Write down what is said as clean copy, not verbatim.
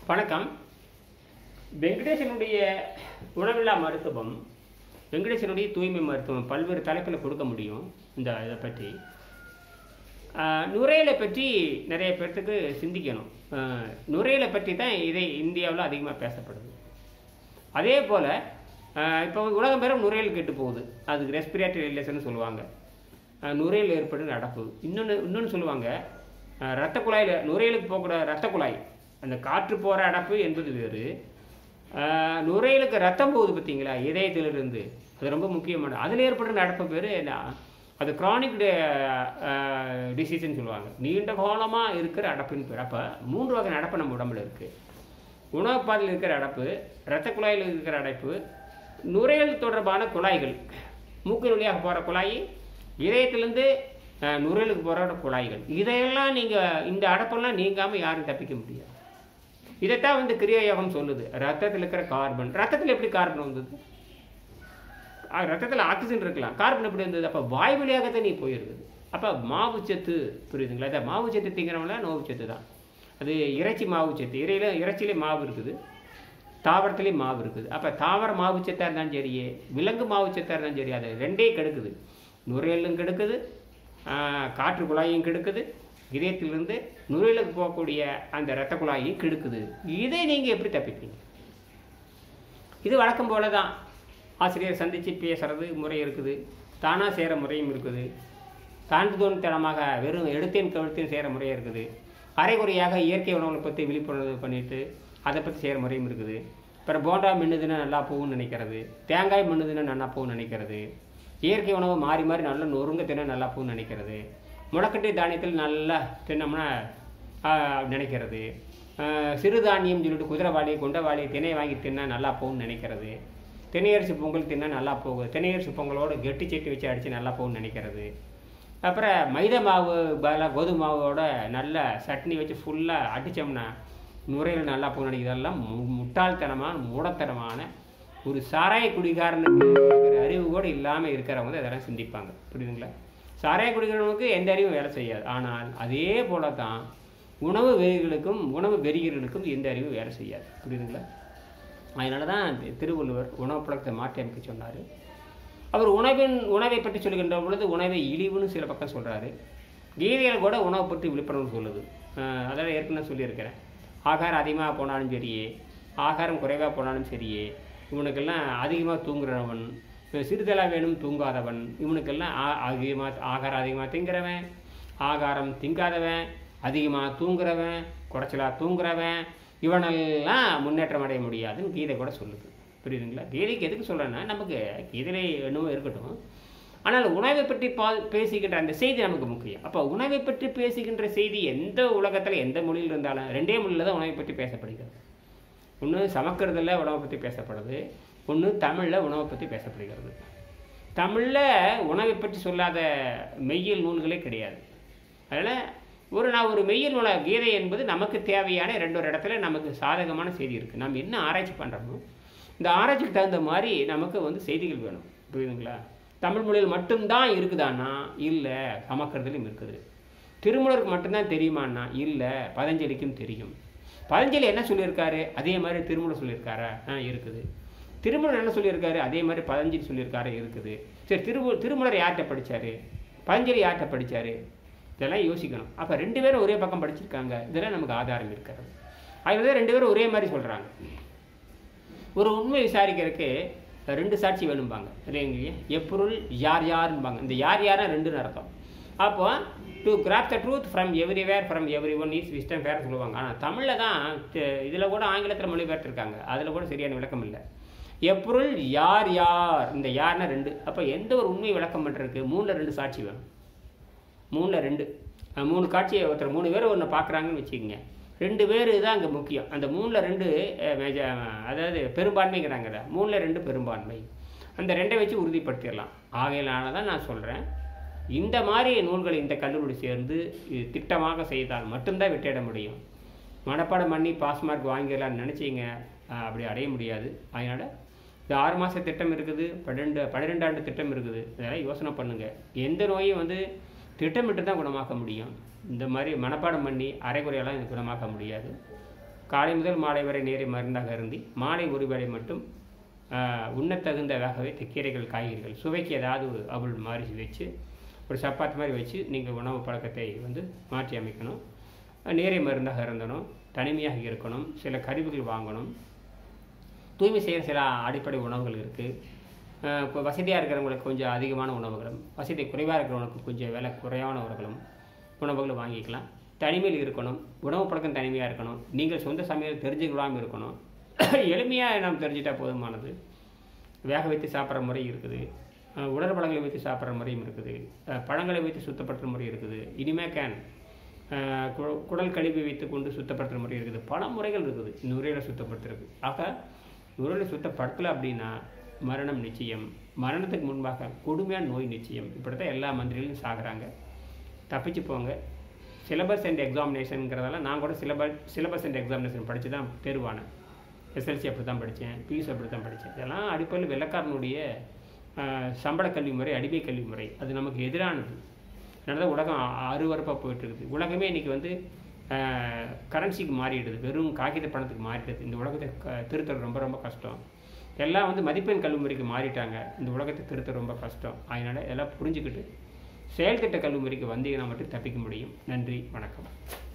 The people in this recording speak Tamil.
வணக்கம். வெங்கடேசனுடைய உணவில்லா மருத்துவம், வெங்கடேசனுடைய தூய்மை மருத்துவம் பல்வேறு தலைப்பில் கொடுக்க முடியும். இதை பற்றி நுரையீரலை பற்றி நிறைய பேர்த்துக்கு சிந்திக்கணும். நுரையீரலை பற்றி தான் இந்தியாவில் அதிகமாக பேசப்படுது. அதே போல் இப்போ உலகம் பேரும் நுரையீரல் கெட்டு போகுது. அதுக்கு ரெஸ்பிரேட்டரி இல்னஸ்னு சொல்லுவாங்க. நுரையீரல் ஏற்படும் அடைப்பு. இன்னொன்று சொல்லுவாங்க, இரத்த குழாயில் நுரையீரலுக்கு போகக்கூட இரத்த குழாய், அந்த காற்று போகிற அடைப்பு என்பது வேறு. நுரையீரலுக்கு ரத்தம் போகுது பார்த்தீங்களா, இதயத்திலிருந்து, அது ரொம்ப முக்கியமானது. அதில் ஏற்படுற அடைப்பு பேர் அது க்ரானிக் டிசீஸ்ன்னு சொல்லுவாங்க. நீண்ட காலமாக இருக்கிற அடைப்புன்னு பேர். அப்போ 3 வகை அடைப்பு நம்ம உடம்புல இருக்குது. உணவு பாதையில் இருக்கிற அடைப்பு, இரத்த குழாயில் இருக்கிற அடைப்பு, நுரையீரல் தொடர்பான குழாய்கள், மூக்கு வழியாக போகிற குழாய், இதயத்திலேருந்து நுரையீரலுக்கு போகிற குழாய்கள், இதையெல்லாம் நீங்கள் இந்த அடைப்பெல்லாம் நீங்காமல் யாரும் தப்பிக்க முடியாது. இதைத்தான் கிரியா யோகம் சொல்லுது. ரத்தத்தில் இருக்கிற கார்பன், ரத்தத்தில் எப்படி கார்பன் வந்தது? ரத்தத்தில் ஆக்சிஜன் இருக்கலாம், கார்பன் எப்படி வந்தது? அப்போ வாய் வழியாகத்தான் நீ போயிருக்குது. அப்போ மாவுச்சத்து, புரியுதுங்களா? அதை மாவுச்சத்து திங்கிறவங்கள நோவுச்சத்து தான். அது இறைச்சி மாவுச்சத்து, இறைச்சியிலே மாவு இருக்குது, தாவரத்துலேயும் மாவு இருக்குது. அப்போ தாவர மாவுச்சத்தாக இருந்தாலும் சரியே, விலங்கு மாவுச்சத்தாக இருந்தாலும் சரி, அது ரெண்டே கெடுக்குது. நுரையீரலும் கெடுக்குது, காற்று குழாயும் கெடுக்குது, இதயத்திலிருந்து நுரையீரலுக்கு போகக்கூடிய அந்த இரத்த குழாயையும் கெடுக்குது. இதை நீங்கள் எப்படி தப்பிப்பீங்க? இது வழக்கம் போல தான். ஆசிரியர் சந்தித்து பேசுறது முறை இருக்குது, தானாக செய்கிற முறையும் இருக்குது, தாண்டுதோன்தனமாக வெறும் எடுத்தேன் கவிழ்த்தேன் செய்கிற முறையும் இருக்குது, அரைகுறையாக இயற்கை உணவுகளை பற்றி விழிப்புணர்வு பண்ணிவிட்டு அதை பற்றி செய்கிற முறையும் இருக்குது. அப்புறம் போண்டா மின்னுதுன்னா நல்லா போகும்னு நினைக்கிறது, தேங்காய் மின்னுதுன்னா நல்லா போகும்னு நினைக்கிறது, இயற்கை உணவு மாறி மாறி நல்லா நொறுங்க தின நல்லா போகும்னு நினைக்கிறது, முளைக்கட்டை தானியத்தில் நல்லா தின்னம்னா நினைக்கிறது, சிறுதானியம் சொல்லிட்டு குதிரைவாளி கொண்டவாளி திணை வாங்கி தின்னா நல்லா போகும்னு நினைக்கிறது, திணையரிசி பொங்கல் தின்னா நல்லா போகுது, திணையரிசி பொங்கலோடு கெட்டி சட்டி வச்சு அடித்து நல்லா போகும்னு நினைக்கிறது. அப்புறம் மைதா மாவு பதிலாக கோதுமை மாவோட நல்ல சட்னி வச்சு ஃபுல்லாக அடித்தோம்னா நுரையீரல் நல்லா போகணும் நினைக்கிறது. இதெல்லாம் முட்டாள்தனமான மூடத்தனமான ஒரு சாராய குடிகாரனுக்கு அறிவு கூட இல்லாமல் இருக்கிறவங்க இதெல்லாம் சிந்திப்பாங்க. புரியுதுங்களா? சாராய குடிக்கிறவனுக்கு எந்த அறிவும் வேலை செய்யாது. ஆனால் அதே போல தான் உணவு வெறிகளுக்கும் எந்த அறிவும் வேலை செய்யாது. புரியுதுங்களா? அதனால தான் திருவள்ளுவர் உணவு பழக்கத்தை மாற்றி அமைக்க சொன்னார். அவர் உணவை பற்றி சொல்கின்ற பொழுது உணவை இழிவுன்னு சில பக்கம் சொல்கிறாரு. கீதையில் கூட உணவை பற்றி விழிப்புணர்வு சொல்லுது. அதெல்லாம் ஏற்கனவே சொல்லியிருக்கிறேன். ஆகாரம் அதிகமாக போனாலும் சரியே, ஆகாரம் குறைவாக போனாலும் சரியே, இவனுக்கெல்லாம் அதிகமாக தூங்குறவன், சிறிதளவு வேணும் தூங்காதவன், இவனுக்கெல்லாம் ஆகாரம் அதிகமாக திங்கிறவன், ஆகாரம் திங்காதவன், அதிகமாக தூங்குறவன், குறைச்சலாக தூங்குறவன், இவனெல்லாம் முன்னேற்றம் அடைய முடியாதுன்னு கீதை கூட சொல்லுது. புரியுதுங்களா? கீதைக்கு எதுக்கு சொல்கிறேன்னா, நமக்கு கீதையிலே என்னமோ இருக்கட்டும், ஆனால் உணவை பற்றி பேசுகின்ற அந்த செய்தி நமக்கு முக்கியம். அப்போ உணவை பற்றி பேசுகின்ற செய்தி எந்த உலகத்தில் எந்த மொழியில் இருந்தாலும் 2 மொழியில் தான் உணவை பற்றி பேசப்படுகிறது. ஒன்று சமஸ்கிருதத்தில் உணவை பற்றி பேசப்படுது, ஒன்று தமிழில் உணவை பற்றி பேசப்படுகிறது. தமிழில் உணவை பற்றி சொல்லாத மெய்யியல் நூல்களே கிடையாது. அதனால் நான் ஒரு மெய்யியல் நூலை, கீதை என்பது நமக்கு தேவையான 2 இடத்துல நமக்கு சாதகமான செய்தி இருக்குது. நம்ம என்ன ஆராய்ச்சி பண்ணுறோமோ இந்த ஆராய்ச்சிக்கு தகுந்த மாதிரி நமக்கு செய்திகள் வேணும். புரியுதுங்களா? தமிழ் மொழியில் மட்டும்தான் இருக்குதான்னா இல்லை, சமஸ்கிருதத்திலும் இருக்குது. திருமூலருக்கு மட்டும்தான் தெரியுமான்னா இல்லை, பதஞ்சலிக்கும் தெரியும். பதஞ்சலி என்ன சொல்லியிருக்காரு அதே மாதிரி திருமூலர் சொல்லியிருக்காரா? இருக்குது. திருமூலர் என்ன சொல்லியிருக்காரு அதே மாதிரி பதஞ்சலி சொல்லியிருக்காரு, இருக்குது. சரி, திருமூலர் யார்கிட்ட படித்தார், பதஞ்சலி யார்கிட்ட படித்தார், இதெல்லாம் யோசிக்கணும். அப்போ 2 பேரும் ஒரே பக்கம் படிச்சிருக்காங்க, இதெல்லாம் நமக்கு ஆதாரம் இருக்கிறது. அதில் 2 பேரும் ஒரே மாதிரி சொல்கிறாங்க. ஒரு உண்மை விசாரிக்கிறதுக்கு 2 சாட்சி வேணும்பாங்க இல்லைங்க. எப்பொருள் யார் யாருன்பாங்க. இந்த யார் யாரா 2ன்னு அர்த்தம். அப்போ to grab the truth from everywhere from every one is wisdom fair சொல்லுவாங்க. ஆனால் தமிழில் தான் இதில் கூட ஆங்கிலத்தில் மொழிபெயர்த்திருக்காங்க, அதில் கூட சரியான விளக்கம் இல்லை. எப்பொருள் யார் யார், இந்த யார்னா 2. அப்போ எந்த ஒரு உண்மை விளக்கம் பண்ணுறதுக்கு 3ல் 2 சாட்சி வேணும். 3ல் 2 3 காட்சியை ஒருத்தர் 3 பேர் ஒன்று பார்க்குறாங்கன்னு வச்சுக்கோங்க. 2 பேர் தான் அங்கே முக்கியம். அந்த 3ல் 2 அதாவது பெரும்பான்மைங்கிறாங்க. 3ல் 2 பெரும்பான்மை. அந்த 2 வச்சு உறுதிப்படுத்திடலாம். ஆகையினால தான் நான் சொல்கிறேன், இந்த மாதிரி நூல்களை இந்த கல்லூரி சேர்ந்து திட்டமாக செய்தால் மட்டும்தான் வெற்றிட முடியும். மனப்பாடம் பண்ணி பாஸ் மார்க் வாங்கிடலான்னு நினச்சிங்க, அப்படி அடைய முடியாது. அதனால் இந்த 6 மாத திட்டம் இருக்குது, 12 ஆண்டு திட்டம் இருக்குது. இதெல்லாம் யோசனை பண்ணுங்கள். எந்த நோயும் திட்டமிட்டு தான் குணமாக்க முடியும். இந்த மாதிரி மனப்பாடம் பண்ணி அரைகுறையெல்லாம் குணமாக்க முடியாது. காலை முதல் மாலை வரை நீரை மருந்தாக அருந்தி மாலை ஒரு வேளை மட்டும் உண்ணத்தகுந்த வேக வைத்த கீரைகள் காய்கறிகள் சுவைக்கு ஏதாவது ஒரு அவள் மாதிரி வச்சு ஒரு சப்பாத்தி மாதிரி வச்சு நீங்கள் உணவு பழக்கத்தை வந்து மாற்றி அமைக்கணும். நீரை மருந்தாக இருந்தணும், தனிமையாக இருக்கணும், சில கருவிகள் வாங்கணும், தூய்மை செய்கிற சில அடிப்படை உணவுகள் இருக்குது. இப்போ வசதியாக இருக்கிறவங்களுக்கு கொஞ்சம் அதிகமான உணவுகளும், வசதி குறைவாக இருக்கிறவங்களுக்கு கொஞ்சம் விலை குறைவான உணவுகளும் வாங்கிக்கலாம். தனிமையில் இருக்கணும், உணவு பழக்கம் தனிமையாக இருக்கணும், நீங்கள் சொந்த சமையல் தெரிஞ்சுக்கலாமல் இருக்கணும். எளிமையாக நாம் தெரிஞ்சிட்டா போதுமானது. வேக வைத்து சாப்பிட்ற முறை இருக்குது, உலர் பழங்களை வைத்து சாப்பிட்ற முறையும் இருக்குது, பழங்களை வைத்து சுத்தப்படுத்துகிற முறை இருக்குது, இனிமேல் குடல் கழிவு வைத்து கொண்டு சுத்தப்படுத்துகிற முறை இருக்குது, பல முறைகள் இருக்குது நுரையீரலை சுத்தப்படுத்துறது. ஆக நுரையீரலை சுத்தப்படுத்தலை அப்படின்னா மரணம் நிச்சயம், மரணத்துக்கு முன்பாக கொடுமையான நோய் நிச்சயம். இப்படி தான் எல்லா மந்திரிகளும் சாகுறாங்க. தப்பிச்சு போங்க. சிலபஸ் அண்ட் எக்ஸாமினேஷனுங்கிறதால நான் கூட சிலபஸ் அண்ட் எக்ஸாமினேஷன் படித்து தான் தேர்வானேன். எஸ்எல்சி அப்படி தான் படித்தேன், பியூசி அப்படி தான் படித்தேன். இதெல்லாம் அடிப்படையில் வெள்ளைக்காரனுடைய சம்பள கல்வி முறை, அடிமை கல்வி முறை. அது நமக்கு எதிரானது. அதனால தான் உலகம் அருவருப்பாக போயிட்டுருக்குது. உலகமே இன்றைக்கி வந்து கரன்சிக்கு மாறிடுது, வெறும் காகித பணத்துக்கு மாறிடுது. இந்த உலகத்தை திருத்தல் ரொம்ப ரொம்ப கஷ்டம். எல்லாம் வந்து மதிப்பெண் கல்வி முறைக்கு மாறிட்டாங்க. இந்த உலகத்தை திருத்த ரொம்ப கஷ்டம். அதனால் எல்லாம் புரிஞ்சுக்கிட்டு செயல்திட்ட கல்வி முறைக்கு வந்தீங்கன்னா மட்டும் தப்பிக்க முடியும். நன்றி, வணக்கம்.